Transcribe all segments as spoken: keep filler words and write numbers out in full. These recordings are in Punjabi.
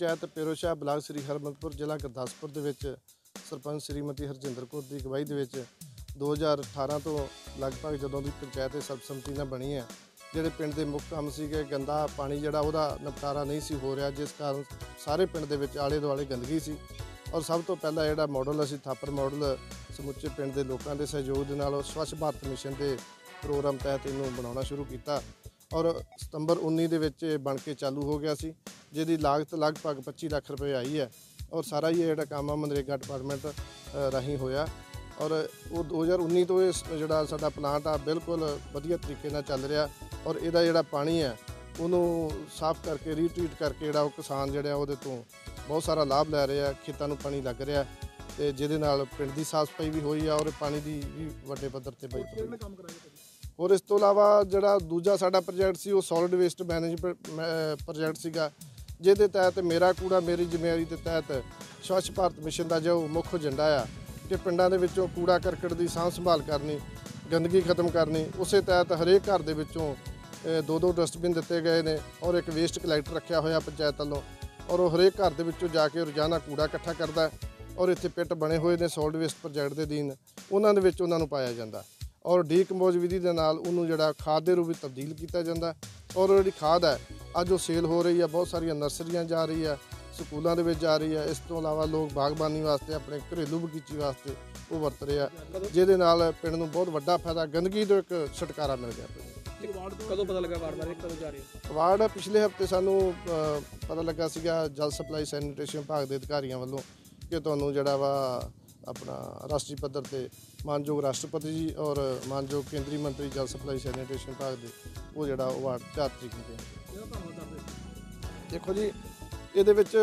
पंचायत पेरोशाह ब्लाक श्री हरमंदपुर जिला गुरदासपुर दे विच सरपंच श्रीमती हरजिंदर कौर की अगवाई दे विच दो हज़ार अठारह तो लगभग जदों दी पंचायत सर्बसम्मति नाल बनी है, ਜਿਹੜੇ ਪਿੰਡ ਦੇ ਮੁੱਖ ਕੰਮ ਸੀਗੇ ਗੰਦਾ ਪਾਣੀ ਜਿਹੜਾ ਉਹਦਾ ਨਿਪਟਾਰਾ ਨਹੀਂ ਸੀ ਹੋ ਰਿਹਾ, ਜਿਸ ਕਾਰਨ ਸਾਰੇ ਪਿੰਡ ਦੇ ਵਿੱਚ ਆਲੇ ਦੁਆਲੇ ਗੰਦਗੀ ਸੀ। ਔਰ ਸਭ ਤੋਂ ਪਹਿਲਾਂ ਜਿਹੜਾ ਮਾਡਲ ਅਸੀਂ ਥਾਪਰ ਮਾਡਲ ਸਮੁੱਚੇ ਪਿੰਡ ਦੇ ਲੋਕਾਂ ਦੇ ਸਹਿਯੋਗ ਦੇ ਨਾਲ ਸਵੱਛ ਭਾਰਤ ਮਿਸ਼ਨ ਦੇ ਪ੍ਰੋਗਰਾਮ ਤਹਿਤ ਇਹਨੂੰ ਬਣਾਉਣਾ ਸ਼ੁਰੂ ਕੀਤਾ ਔਰ ਸਤੰਬਰ ਉੱਨੀ ਦੇ ਵਿੱਚ ਬਣ ਕੇ ਚਾਲੂ ਹੋ ਗਿਆ ਸੀ, ਜਿਹਦੀ ਲਾਗਤ ਲਗਭਗ ਪੱਚੀ ਲੱਖ ਰੁਪਏ ਆਈ ਹੈ ਔਰ ਸਾਰਾ ਹੀ ਜਿਹੜਾ ਕੰਮ ਆ ਮਨਰੇਗਾ ਡਿਪਾਰਟਮੈਂਟ ਰਾਹੀਂ ਹੋਇਆ। ਔਰ ਉਹ ਦੋ ਹਜ਼ਾਰ ਉੱਨੀ ਤੋਂ ਇਹ ਜਿਹੜਾ ਸਾਡਾ ਪਲਾਂਟ ਆ ਬਿਲਕੁਲ ਵਧੀਆ ਤਰੀਕੇ ਨਾਲ ਚੱਲ ਰਿਹਾ ਔਰ ਇਹਦਾ ਜਿਹੜਾ ਪਾਣੀ ਹੈ ਉਹਨੂੰ ਸਾਫ਼ ਕਰਕੇ ਰੀਟਰੀਟ ਕਰਕੇ ਜਿਹੜਾ ਉਹ ਕਿਸਾਨ ਜਿਹੜਾ ਉਹਦੇ ਤੋਂ ਬਹੁਤ ਸਾਰਾ ਲਾਭ ਲੈ ਰਹੇ ਆ, ਖੇਤਾਂ ਨੂੰ ਪਾਣੀ ਲੱਗ ਰਿਹਾ ਤੇ ਜਿਹਦੇ ਨਾਲ ਪਿੰਡ ਦੀ ਸਾਫ਼ ਸਫਾਈ ਵੀ ਹੋਈ ਆ ਔਰ ਪਾਣੀ ਦੀ ਵੀ ਵੱਡੇ ਪੱਧਰ ਤੇ ਬਚਤ ਹੋਈ। ਔਰ ਇਸ ਤੋਂ ਇਲਾਵਾ ਜਿਹੜਾ ਦੂਜਾ ਸਾਡਾ ਪ੍ਰੋਜੈਕਟ ਸੀ ਉਹ ਸੋਲਿਡ ਵੇਸਟ ਮੈਨੇਜਮੈਂਟ ਪ੍ਰੋਜੈਕਟ ਸੀਗਾ, ਜਿਹਦੇ ਤਹਿਤ ਮੇਰਾ ਕੂੜਾ ਮੇਰੀ ਜ਼ਿੰਮੇਵਾਰੀ ਦੇ ਤਹਿਤ ਸਵੱਛ ਭਾਰਤ ਮਿਸ਼ਨ ਦਾ ਜੋ ਮੁੱਖ ਏਜੰਡਾ ਆ ਕਿ ਪਿੰਡਾਂ ਦੇ ਵਿੱਚੋਂ ਕੂੜਾ ਕਰਕਟ ਦੀ ਸਾਂਭ ਸੰਭਾਲ ਕਰਨੀ, ਗੰਦਗੀ ਖਤਮ ਕਰਨੀ। ਉਸੇ ਤਹਿਤ ਹਰੇਕ ਘਰ ਦੇ ਵਿੱਚੋਂ ਦੋ ਦੋ ਡਸਟਬਿਨ ਦਿੱਤੇ ਗਏ ਨੇ ਔਰ ਇੱਕ ਵੇਸਟ ਕਲੈਕਟਰ ਰੱਖਿਆ ਹੋਇਆ ਪੰਚਾਇਤ ਵੱਲੋਂ ਔਰ ਉਹ ਹਰੇਕ ਘਰ ਦੇ ਵਿੱਚੋਂ ਜਾ ਕੇ ਰੋਜ਼ਾਨਾ ਕੂੜਾ ਇਕੱਠਾ ਕਰਦਾ ਔਰ ਇੱਥੇ ਪਿੱਟ ਬਣੇ ਹੋਏ ਨੇ ਸੋਲਿਡ ਵੇਸਟ ਪ੍ਰੋਜੈਕਟ ਦੇ ਅਧੀਨ, ਉਹਨਾਂ ਦੇ ਵਿੱਚ ਉਹਨਾਂ ਨੂੰ ਪਾਇਆ ਜਾਂਦਾ ਔਰ ਡੀਕੰਪੋਜ਼ ਵਿਧੀ ਦੇ ਨਾਲ ਉਹਨੂੰ ਜਿਹੜਾ ਖਾਦ ਦੇ ਰੂਪ ਵਿੱਚ ਤਬਦੀਲ ਕੀਤਾ ਜਾਂਦਾ ਔਰ ਉਹ ਜਿਹੜੀ ਖਾਦ ਹੈ ਅੱਜ ਉਹ ਸੇਲ ਹੋ ਰਹੀ ਹੈ, ਬਹੁਤ ਸਾਰੀਆਂ ਨਰਸਰੀਆਂ ਜਾ ਰਹੀ ਹੈ, ਸਕੂਲਾਂ ਦੇ ਵਿੱਚ ਜਾ ਰਹੀ ਹੈ। ਇਸ ਤੋਂ ਇਲਾਵਾ ਲੋਕ ਬਾਗਬਾਨੀ ਵਾਸਤੇ ਆਪਣੇ ਘਰੇਲੂ ਬਗੀਚੀ ਵਾਸਤੇ ਉਹ ਵਰਤ ਰਹੇ ਆ, ਜਿਹਦੇ ਨਾਲ ਪਿੰਡ ਨੂੰ ਬਹੁਤ ਵੱਡਾ ਫਾਇਦਾ, ਗੰਦਗੀ ਤੋਂ ਇੱਕ ਛੁਟਕਾਰਾ ਮਿਲ ਗਿਆ। ਕਦੋਂ ਪਤਾ ਲੱਗਾ ਵਾਰਡ ਬਾਰੇ, ਕਦੋਂ ਜਾ ਰਹੀ ਹੈ ਵਾਰਡ? ਪਿਛਲੇ ਹਫ਼ਤੇ ਸਾਨੂੰ ਪਤਾ ਲੱਗਾ ਸੀਗਾ ਜਲ ਸਪਲਾਈ ਸੈਨੀਟੇਸ਼ਨ ਵਿਭਾਗ ਦੇ ਅਧਿਕਾਰੀਆਂ ਵੱਲੋਂ ਕਿ ਤੁਹਾਨੂੰ ਜਿਹੜਾ ਵਾ ਆਪਣਾ ਰਾਸ਼ਟਰੀ ਪੱਧਰ ਤੇ ਮਾਨਯੋਗ ਰਾਸ਼ਟਰਪਤੀ ਜੀ ਔਰ ਮਾਨਯੋਗ ਕੇਂਦਰੀ ਮੰਤਰੀ ਜਲ ਸਪਲਾਈ ਸੈਨੀਟੇਸ਼ਨ ਵਿਭਾਗ ਦੇ ਉਹ ਜਿਹੜਾ ਉਹ ਵਾਰਡ ਚਾਰ ਤਰੀਕ ਨੂੰ ਦੇਖੋ ਜੀ, ਇਹਦੇ ਵਿੱਚ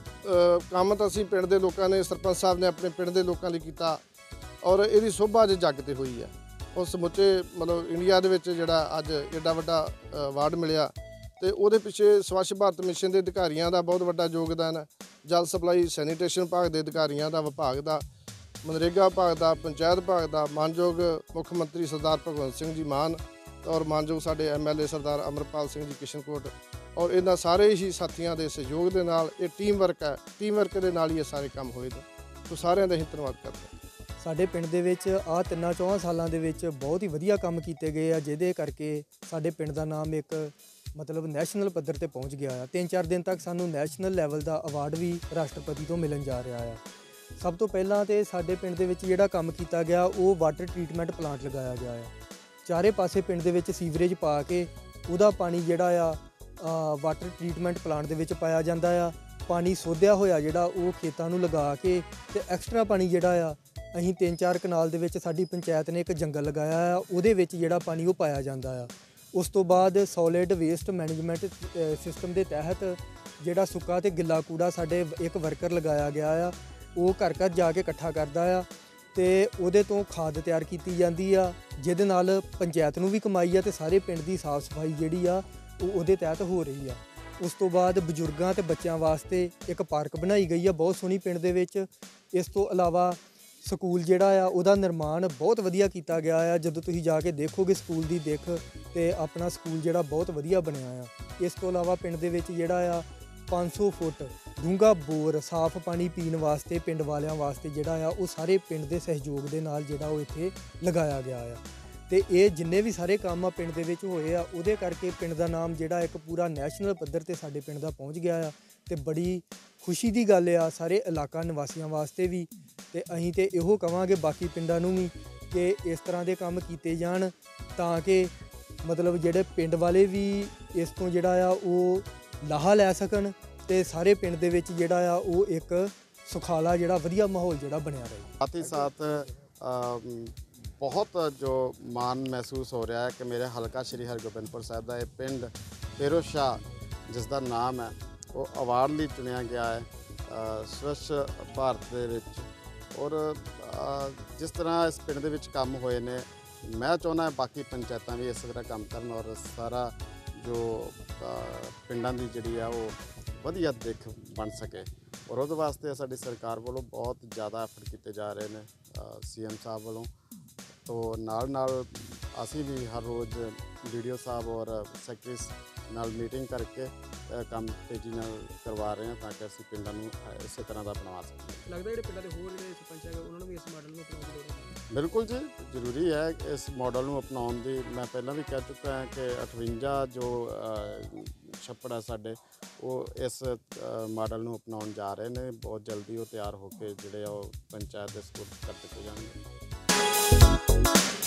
ਕੰਮ ਤਾਂ ਅਸੀਂ ਪਿੰਡ ਦੇ ਲੋਕਾਂ ਨੇ, ਸਰਪੰਚ ਸਾਹਿਬ ਨੇ ਆਪਣੇ ਪਿੰਡ ਦੇ ਲੋਕਾਂ ਲਈ ਕੀਤਾ ਔਰ ਇਹਦੀ ਸ਼ੋਭਾ ਅੱਜ ਜੱਗ ਤੇ ਹੋਈ ਹੈ। ਉਹ ਸਮੁੱਚੇ ਮਤਲਬ ਇੰਡੀਆ ਦੇ ਵਿੱਚ ਜਿਹੜਾ ਅੱਜ ਐਡਾ ਵੱਡਾ ਅਵਾਰਡ ਮਿਲਿਆ ਤੇ ਉਹਦੇ ਪਿੱਛੇ ਸਵੱਛ ਭਾਰਤ ਮਿਸ਼ਨ ਦੇ ਅਧਿਕਾਰੀਆਂ ਦਾ ਬਹੁਤ ਵੱਡਾ ਯੋਗਦਾਨ ਹੈ, ਜਲ ਸਪਲਾਈ ਸੈਨੀਟੇਸ਼ਨ ਵਿਭਾਗ ਦੇ ਅਧਿਕਾਰੀਆਂ ਦਾ, ਵਿਭਾਗ ਦਾ, ਮਨਰੇਗਾ ਵਿਭਾਗ ਦਾ, ਪੰਚਾਇਤ ਵਿਭਾਗ ਦਾ, ਮਾਨਯੋਗ ਮੁੱਖ ਮੰਤਰੀ ਸਰਦਾਰ ਭਗਵੰਤ ਸਿੰਘ ਜੀ ਮਾਨ ਔਰ ਮਾਨਯੋਗ ਸਾਡੇ M L A Sardar Amarpal Singh ji Kishankot ਔਰ ਇਹਨਾਂ ਸਾਰੇ ਹੀ ਸਾਥੀਆਂ ਦੇ ਸਹਿਯੋਗ ਦੇ ਨਾਲ ਇਹ ਟੀਮ ਵਰਕ ਹੈ। ਟੀਮ ਵਰਕ ਦੇ ਨਾਲ ਹੀ ਇਹ ਸਾਰੇ ਕੰਮ ਹੋਏ ਨੇ, ਸੋ ਸਾਰਿਆਂ ਦਾ ਹੀ ਧੰਨਵਾਦ ਕਰਦੇ। ਸਾਡੇ ਪਿੰਡ ਦੇ ਵਿੱਚ ਆਹ ਤਿੰਨਾਂ ਚੌਹਾਂ ਸਾਲਾਂ ਦੇ ਵਿੱਚ ਬਹੁਤ ਹੀ ਵਧੀਆ ਕੰਮ ਕੀਤੇ ਗਏ ਆ, ਜਿਹਦੇ ਕਰਕੇ ਸਾਡੇ ਪਿੰਡ ਦਾ ਨਾਮ ਇੱਕ ਮਤਲਬ ਨੈਸ਼ਨਲ ਪੱਧਰ ਤੇ ਪਹੁੰਚ ਗਿਆ ਆ। ਤਿੰਨ ਚਾਰ ਦਿਨ ਤੱਕ ਸਾਨੂੰ ਨੈਸ਼ਨਲ ਲੈਵਲ ਦਾ ਅਵਾਰਡ ਵੀ ਰਾਸ਼ਟਰਪਤੀ ਤੋਂ ਮਿਲਣ ਜਾ ਰਿਹਾ ਆ। ਸਭ ਤੋਂ ਪਹਿਲਾਂ ਤੇ ਸਾਡੇ ਪਿੰਡ ਦੇ ਵਿੱਚ ਜਿਹੜਾ ਕੰਮ ਕੀਤਾ ਗਿਆ ਉਹ ਵਾਟਰ ਟਰੀਟਮੈਂਟ ਪਲਾਂਟ ਲਗਾਇਆ ਗਿਆ ਆ। ਚਾਰੇ ਪਾਸੇ ਪਿੰਡ ਦੇ ਵਿੱਚ ਸੀਵਰੇਜ ਪਾ ਕੇ ਉਹਦਾ ਪਾਣੀ ਜਿਹੜਾ ਆ ਵਾਟਰ ਟਰੀਟਮੈਂਟ ਪਲਾਂਟ ਦੇ ਵਿੱਚ ਪਾਇਆ ਜਾਂਦਾ ਆ। ਪਾਣੀ ਸੋਧਿਆ ਹੋਇਆ ਜਿਹੜਾ ਉਹ ਖੇਤਾਂ ਨੂੰ ਲਗਾ ਕੇ ਤੇ ਐਕਸਟਰਾ ਪਾਣੀ ਜਿਹੜਾ ਆ ਅਸੀਂ ਤਿੰਨ ਚਾਰ ਕਨਾਲ ਦੇ ਵਿੱਚ ਸਾਡੀ ਪੰਚਾਇਤ ਨੇ ਇੱਕ ਜੰਗਲ ਲਗਾਇਆ ਆ, ਉਹਦੇ ਵਿੱਚ ਜਿਹੜਾ ਪਾਣੀ ਉਹ ਪਾਇਆ ਜਾਂਦਾ ਆ। ਉਸ ਤੋਂ ਬਾਅਦ ਸੋਲਿਡ ਵੇਸਟ ਮੈਨੇਜਮੈਂਟ ਸਿਸਟਮ ਦੇ ਤਹਿਤ ਜਿਹੜਾ ਸੁੱਕਾ ਤੇ ਗਿੱਲਾ ਕੂੜਾ ਸਾਡੇ ਇੱਕ ਵਰਕਰ ਲਗਾਇਆ ਗਿਆ ਆ, ਉਹ ਘਰ ਘਰ ਜਾ ਕੇ ਇਕੱਠਾ ਕਰਦਾ ਆ ਤੇ ਉਹਦੇ ਤੋਂ ਖਾਦ ਤਿਆਰ ਕੀਤੀ ਜਾਂਦੀ ਆ, ਜਿਹਦੇ ਨਾਲ ਪੰਚਾਇਤ ਨੂੰ ਵੀ ਕਮਾਈ ਆ ਤੇ ਸਾਰੇ ਪਿੰਡ ਦੀ ਸਾਫ਼ ਸਫਾਈ ਜਿਹੜੀ ਆ ਉਹ ਉਹਦੇ ਤਹਿਤ ਹੋ ਰਹੀ ਆ। ਉਸ ਤੋਂ ਬਾਅਦ ਬਜ਼ੁਰਗਾਂ ਤੇ ਬੱਚਿਆਂ ਵਾਸਤੇ ਇੱਕ ਪਾਰਕ ਬਣਾਈ ਗਈ ਆ ਬਹੁਤ ਸੋਹਣੀ ਪਿੰਡ ਦੇ ਵਿੱਚ। ਇਸ ਤੋਂ ਇਲਾਵਾ ਸਕੂਲ ਜਿਹੜਾ ਆ ਉਹਦਾ ਨਿਰਮਾਣ ਬਹੁਤ ਵਧੀਆ ਕੀਤਾ ਗਿਆ ਆ। ਜਦੋਂ ਤੁਸੀਂ ਜਾ ਕੇ ਦੇਖੋਗੇ ਸਕੂਲ ਦੀ ਦਿੱਖ ਤੇ ਆਪਣਾ ਸਕੂਲ ਜਿਹੜਾ ਬਹੁਤ ਵਧੀਆ ਬਣਿਆ ਆ। ਇਸ ਤੋਂ ਇਲਾਵਾ ਪਿੰਡ ਦੇ ਵਿੱਚ ਜਿਹੜਾ ਆ ਪੰਜ ਸੌ ਫੁੱਟ ਡੂੰਘਾ ਬੋਰ ਸਾਫ਼ ਪਾਣੀ ਪੀਣ ਵਾਸਤੇ ਪਿੰਡ ਵਾਲਿਆਂ ਵਾਸਤੇ ਜਿਹੜਾ ਆ ਉਹ ਸਾਰੇ ਪਿੰਡ ਦੇ ਸਹਿਯੋਗ ਦੇ ਨਾਲ ਜਿਹੜਾ ਉਹ ਇੱਥੇ ਲਗਾਇਆ ਗਿਆ ਆ। ਤੇ ਇਹ ਜਿੰਨੇ ਵੀ ਸਾਰੇ ਕੰਮ ਆ ਪਿੰਡ ਦੇ ਵਿੱਚ ਹੋਏ ਆ ਉਹਦੇ ਕਰਕੇ ਪਿੰਡ ਦਾ ਨਾਮ ਜਿਹੜਾ ਇੱਕ ਪੂਰਾ ਨੈਸ਼ਨਲ ਪੱਧਰ ਤੇ ਸਾਡੇ ਪਿੰਡ ਦਾ ਪਹੁੰਚ ਗਿਆ ਆ ਤੇ ਬੜੀ ਖੁਸ਼ੀ ਦੀ ਗੱਲ ਆ ਸਾਰੇ ਇਲਾਕਾ ਨਿਵਾਸੀਆਂ ਵਾਸਤੇ ਵੀ। ਤੇ ਅਸੀਂ ਤੇ ਇਹੋ ਕਵਾਂਗੇ ਬਾਕੀ ਪਿੰਡਾਂ ਨੂੰ ਵੀ ਕਿ ਇਸ ਤਰ੍ਹਾਂ ਦੇ ਕੰਮ ਕੀਤੇ ਜਾਣ ਤਾਂ ਕਿ ਮਤਲਬ ਜਿਹੜੇ ਪਿੰਡ ਵਾਲੇ ਵੀ ਇਸ ਤੋਂ ਜਿਹੜਾ ਆ ਉਹ ਲਾਹਾ ਲੈ ਸਕਣ ਤੇ ਸਾਰੇ ਪਿੰਡ ਦੇ ਵਿੱਚ ਜਿਹੜਾ ਆ ਉਹ ਇੱਕ ਸੁਖਾਲਾ ਜਿਹੜਾ ਵਧੀਆ ਮਾਹੌਲ ਜਿਹੜਾ ਬਣਿਆ ਰਹੇ। साथ ही साथ बहुत जो मान महसूस हो रहा है कि मेरे हल्का श्री हरगोबिंदपुर साहब का यह पिंड पेरोशाह जिसका नाम है वो अवार्ड ਲਈ चुनिया गया है स्वच्छ भारत ਦੇ ਵਿੱਚ। और जिस तरह इस पिंड ਦੇ ਵਿੱਚ ਕੰਮ ਹੋਏ ਨੇ मैं ਚਾਹੁੰਦਾ ਬਾਕੀ ਪੰਚਾਇਤਾਂ ਵੀ ਇਸੇ ਤਰ੍ਹਾਂ ਕੰਮ ਕਰਨ ਔਰ ਸਾਰਾ ਜੋ ਪਿੰਡਾਂ ਦੀ ਜਿਹੜੀ ਆ ਉਹ ਵਧੀਆ ਦਿੱਖ ਬਣ ਸਕੇ। ਔਰ ਉਹਦੇ ਵਾਸਤੇ ਸਾਡੀ ਸਰਕਾਰ ਵੱਲੋਂ ਬਹੁਤ ਜ਼ਿਆਦਾ ਐਫਰਟ ਕੀਤੇ ਜਾ ਰਹੇ ਨੇ ਸੀ ਐਮ ਸਾਹਿਬ ਵੱਲੋਂ। तो नाल नाल असी भी हर रोज़ ਵੀਡੀਓ ਸਾਹਿਬ ਔਰ ਸੈਕਟਰੀ ਨਾਲ ਮੀਟਿੰਗ ਕਰਕੇ ਅ, ਕੰਮ ਤੇਜ਼ੀ ਨਾਲ ਕਰਵਾ ਰਹੇ ਹਾਂ ਤਾਂ ਕਿ ਅਸੀਂ ਪਿੰਡਾਂ ਨੂੰ ਅ, ਇਸੇ ਤਰ੍ਹਾਂ ਦਾ ਬਣਾ ਸਕੀਏ। ਲੱਗਦਾ ਜਿਹੜੇ ਪਿੰਡਾਂ ਦੇ ਹੋਰ ਜਿਹੜੇ ਸਰਪੰਚ ਹੈਗੇ ਉਹਨਾਂ ਨੂੰ ਵੀ ਇਸ ਮਾਡਲ ਨੂੰ ਅਪਣਾਉਣ ਦੀ ਲੋੜ ਹੈ। ਬਿਲਕੁਲ ਜੀ, ਜ਼ਰੂਰੀ ਹੈ ਕਿ ਇਸ ਮਾਡਲ ਨੂੰ ਅਪਣਾਉਣ ਦੀ। ਮੈਂ ਪਹਿਲਾਂ ਵੀ ਕਹਿ ਚੁੱਕਾ ਹਾਂ ਕਿ ਅਠਵੰਜਾ ਜੋ ਅ, ਛੱਪੜ ਹੈ ਸਾਡੇ, ਉਹ ਇਸ ਅ, ਮਾਡਲ ਨੂੰ ਅਪਣਾਉਣ ਜਾ ਰਹੇ ਨੇ। ਬਹੁਤ ਜਲਦੀ ਉਹ ਤਿਆਰ ਹੋ ਕੇ ਜਿਹੜੇ ਆ ਉਹ ਪੰਚਾਇਤ ਦੇ ਸਪੁਰਦ ਕਰ ਦਿੱਤੇ ਜਾਣਗੇ।